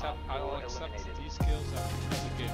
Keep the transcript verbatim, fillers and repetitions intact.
accept. I will accept these kills as a gift.